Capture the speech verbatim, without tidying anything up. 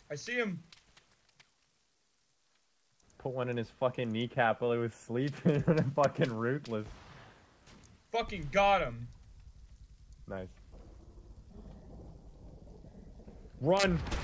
I see him. Put one in his fucking kneecap while he was sleeping. Fucking ruthless. Fucking got him. Nice. Run!